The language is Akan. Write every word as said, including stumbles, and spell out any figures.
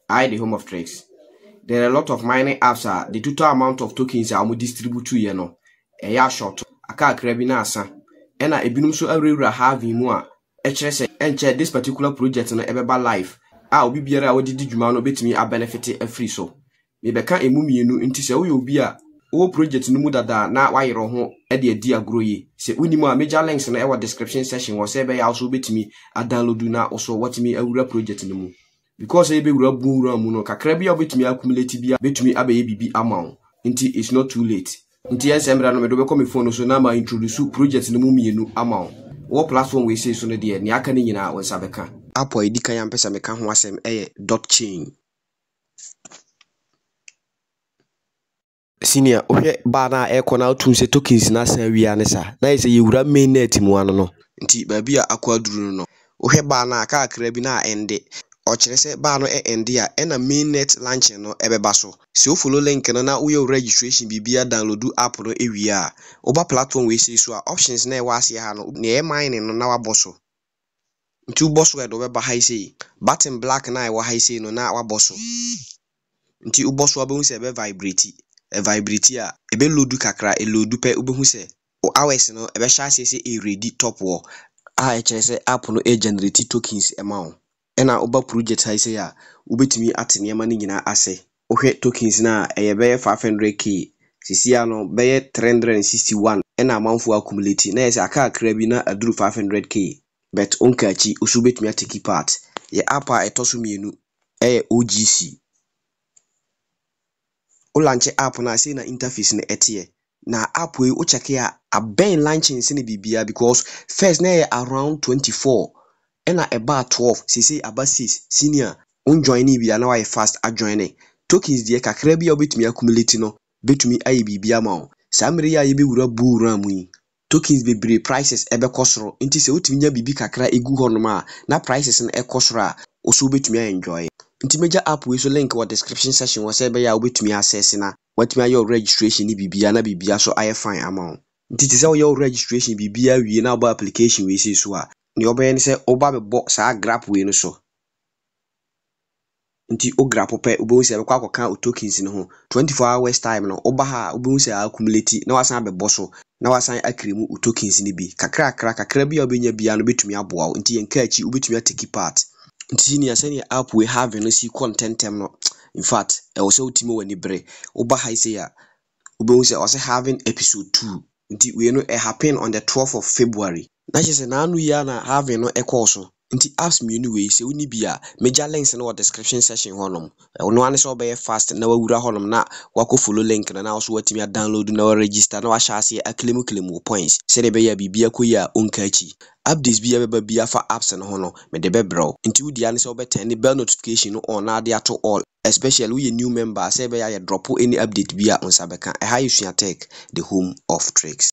I the home of tricks. There are a lot of mining apps are the total amount of tokens are distribute to you know. A ya short. Aka krabina asa. Ena ebinum so awura having mu a e kire se enche this particular project no ebeba life. A obi biara we didi dwuma no betimi a benefit a free so. Me beka emu mienu nti se wo ye obi a wo project no mu dada na wayero ho e de adi agro yi. Se unimu a major links na e wa description section wo se be ya also betimi a download na also watimi awura project no mu. Because ebe wura bu wura mu no kakra bia betumi accumulate bia betumi abaye bibi amount. Nti it's not too late. Nti ensemra no me do be come phone so na ma introduce project no mu mienu amount. What platform we say so no de ne aka ni nyina won sabeka. Apo edika ya mpesa meka ho asem eye Dotchain. Senior ohwe ba na e kona tun se tokens na san wia ne sa. Na ise ye wura mainnet mu ano no. Nti ba bia akwaduru no. Ohwe ba na aka akra bi na ende. O kire se ba no e ende a e na mainnet launching no ebeba so. Se o follow link no na wo registration bibia download app no ewie a. Oba platform we say so a options na e wa ase ha no. Ne e mining no na wa boso. Nti u boso e do be ba high say. Button black na e wa high say no na wa boso. Nti u boso abehu se be vibrate. E vibrate a e be load kakra e load pe ubehu se o hours no e be sha se se e ready top wo. A e kire se app no e generate tokens e ma wo. Ena oba project ha ise ya ubetimi atene ma ni nyina ase ohwe tokens na eye be five hundred k sisi ya no be three hundred sixty-one ena amanfo accumulate na yese aka akra bi na aduru five hundred k but onka chi usu betimi ateki part ye app a etoso mienu eye O G C o launch app na say na interface na etiye na app we o check ya aben launching se ne bibia because first na around twenty-four ena eba twelve sisi aba six senior on join bia na why fast a join tokens die kakra bia obetumi accumulate no betumi ayi bibia ma o samre ya yebe wura bu wura mu yi tokens bebre prices ebe kosoro nti se otumi nya bibi kakra egu ho no ma na prices na ekosoro a oso betumi enjoy nti major app we so link wa description section wo se be ya obetumi access na watumi ayo registration ni bibia na bibia so aye fine ama o nti ti se wo yo registration bibia wie na ba application we se so a ni obey say oba be bo sa grab we no so nti o grab pe obo se be kwa akoka o tokens no ho twenty-four hours time no oba ha obo se accumulate na wasan be bo so na wasan akremu o tokens ni bi kakra kakra kakra bia obenya bia no betumi aboa nti yenka achi obetumi ateki part nti ni asani app we have no see content tem no in fact e wo se utimo wani bre oba ha ise ya obo se o se having episode two nti we no e happen on the twelfth of February na chese na anu ya na having no ekọ so nti apps mienu we se uni bia major links no description section honom no ane so be fast na wawura honom na wako follow link na na also watimi download na register na wa share acclaim claim points se de be ya bibia koya onkachi updates bia beba bia fa apps no hono me de be bro nti wudi ane so be turn bell notification no on na dia to all especially we new member se be ya drop any update bia on sabeka e high suatech the home of tricks.